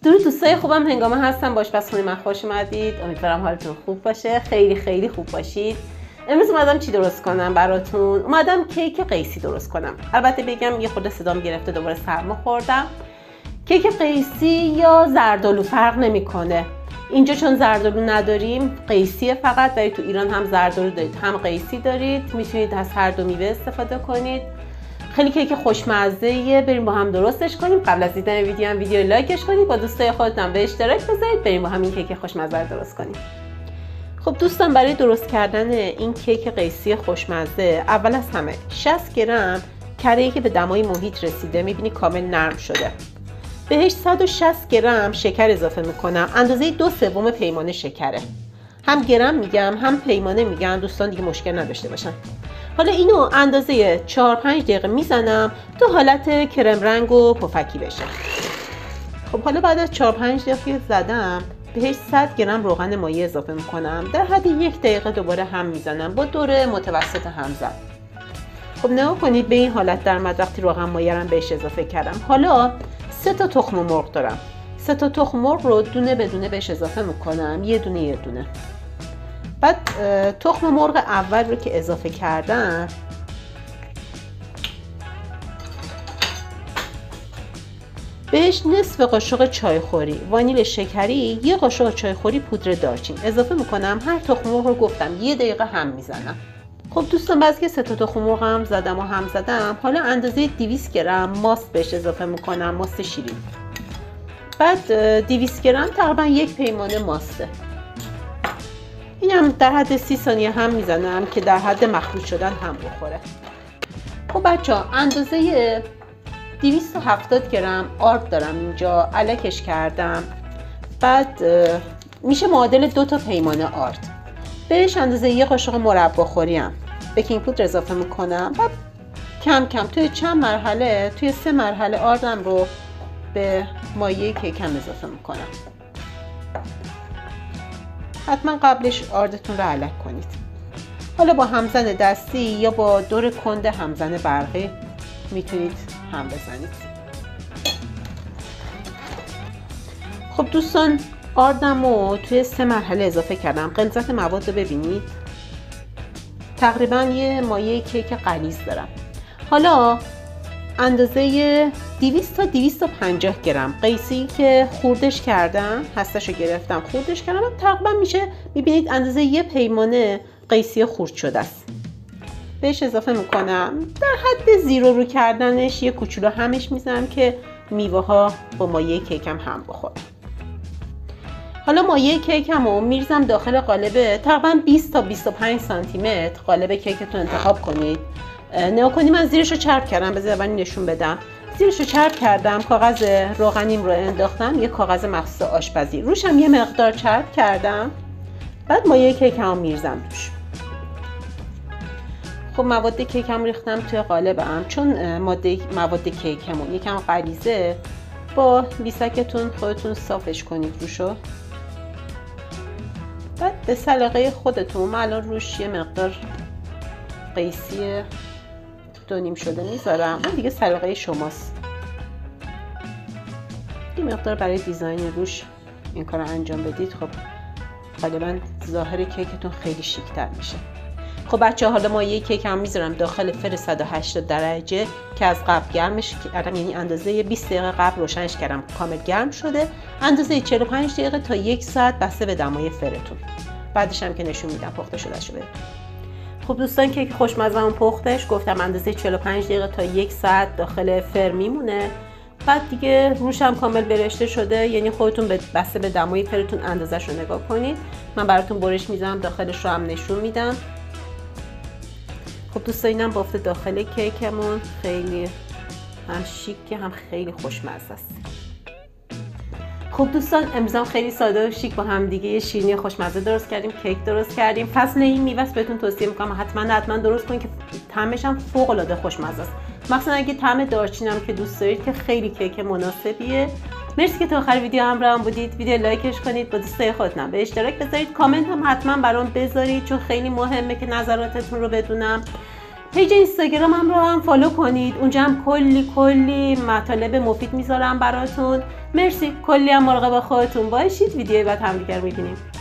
درود دوستای خوبم، هنگامه هستم. با آشپزخونه من خوش اومدید. امیدوارم حالتون خوب باشه. خیلی خیلی خوب باشید. امروز اومدم چی درست کنم براتون؟ اومدم کیک قیسی درست کنم. البته بگم یه خورده صدام گرفته، دوباره سرما خوردم. کیک قیسی یا زردآلو فرق نمیکنه. اینجا چون زردآلو نداریم، قیسی فقط، ولی تو ایران هم زردآلو دارید هم قیسی دارید. میتونید از هر دو میوه استفاده کنید. خیلی کیک خوشمزه‌ایه. بریم با هم درستش کنیم. قبل از دیدن ویدیو هم ویدیو لایکش کنید، با دوستای خودتون به اشتراک بذارید. بریم با هم این کیک خوشمزه رو درست کنیم. خب دوستان، برای درست کردن این کیک قیسی خوشمزه، اول از همه 60 گرم کره‌ای که به دمای محیط رسیده، می‌بینی کامل نرم شده. بهش 160 گرم شکر اضافه می‌کنم. اندازه 2/3 پیمانه شکره. هم گرم میگم هم پیمانه میگم، دوستان دیگه مشکل نداشته باشن. حالا اینو اندازه 4-5 دقیقه میزنم تا حالت کرم رنگ و پفکی بشه. خب حالا بعد از 4-5 دقیقه زدم، بهش 100 گرم روغن مایع اضافه میکنم. در حد 1 دقیقه دوباره هم میزنم با دور متوسط هم زد. خب نگاه کنید به این حالت در اومد وقتی روغن مایع رو بهش اضافه کردم. حالا 3 تا تخم مرغ دارم. 3 تا تخم مرغ رو دونه به دونه بهش اضافه میکنم، یه دونه. بعد تخم مرغ اول رو که اضافه کردم، بهش نصف قاشق چایخوری وانیل شکری، 1 قاشق چایخوری پودر دارچین اضافه میکنم. هر تخم مرغ رو گفتم 1 دقیقه هم میزنم. خب دوستان، بعد که 3 تا تخم مرغ هم زدم، حالا اندازه 200 گرم ماست بهش اضافه میکنم، ماست شیرین. بعد 200 گرم تقریبا 1 پیمانه ماسته. اینم در حد 30 ثانیه هم میزنم که در حد مخلوط شدن هم بخوره. خب بچه‌ها، اندازه 270 گرم آرد دارم اینجا، الکش کردم. بعد میشه معادل 2 تا پیمانه آرد. بهش اندازه 1 قاشق مربا خوری هم بیکینگ پودر اضافه میکنم. بعد کم کم توی 3 مرحله آردم رو به مایع کیکم اضافه میکنم. حتما قبلش آردتون رو الک کنید. حالا با همزن دستی یا با دور کند همزن برقی میتونید هم بزنید. خب دوستان، آردم رو توی 3 مرحله اضافه کردم. غلظت مواد رو ببینید. تقریبا یه مایع کیک غلیظ دارم. حالا اندازه 200 تا 250 گرم قیسی که خوردش کردم، هستش رو گرفتم خوردش کردم، تقریبا میشه میبینید اندازه 1 پیمانه قیسی خورد شده است. بهش اضافه میکنم. در حد زیرو رو کردنش یه کوچولو همش میزنم که میوه ها با مایع کیکم هم بخوره. حالا مایع کیکم رو میریزم داخل قالب تقریبا 20 تا 25 سانتی متر. قالب کیکتون انتخاب کنید. نگاه کنید من زیرش رو چرب کردم، بذار اول نشون بدم. زیرش رو چرب کردم، کاغذ روغنیم رو انداختم، یه کاغذ مخصوص آشپزی، روشم یه مقدار چرب کردم. بعد مایع کیکم رو میریزم توش. خب مواد کیکم ریختم توی قالبم. چون مواد کیکمون یکم غلیظه، با بیسکتون خودتون صافش کنید روشو. بعد به سلیقه خودتون، من الان روش یه مقدار قیسی 2.5 شده میذارم. اون دیگه سلیقه شماست. یه مقدار برای دیزاین روش این کار رو انجام بدید. خب غالبا ظاهر کیکتون خیلی شیک‌تر میشه. خب بچه ها، حالا مایع کیک هم میذارم داخل فر 180 درجه که از قبل گرمش کردم، یعنی اندازه 20 دقیقه قبل روشنش کردم، کامل گرم شده. اندازه 45 دقیقه تا 1 ساعت بسته به دمای فرتون. بعدش هم که نشون میدم پخته شده شده. خب دوستان، کیک خوشمزه‌مون پختش، گفتم اندازه 45 دقیقه تا 1 ساعت داخل فر میمونه. بعد دیگه روش هم کامل برشته شده، یعنی خودتون بسته به دمای فرتون اندازش رو نگاه کنید. من براتون برش میذارم، داخلش رو هم نشون میدم. خب دوستان، اینم بافت داخل کیکمون، خیلی هم شیک هم خیلی خوشمزه است. خب دوستان، امروز خیلی ساده و شیک با هم دیگه شیرینی خوشمزه درست کردیم، کیک درست کردیم. فصل این میوه بهتون توصیه میکنم حتما درست کنید که طعمش هم فوق العاده خوشمزه است. مثلا اگه طعم دارچین هم که دوست دارید، که خیلی کیک مناسبیه. مرسی که تا آخر ویدیو همراهم بودید. ویدیو لایکش کنید، با دوستای خودتون به اشتراک بذارید، کامنت هم حتما برام بذارید چون خیلی مهمه که نظراتتون رو بدونم. پیج اینستاگرامم رو هم فالو کنید، اونجا هم کلی مطالب مفید میذارم براتون. مرسی، کلی هم مراقب خودتون باشید. ویدیوی بعد هم دیگر میبینیم.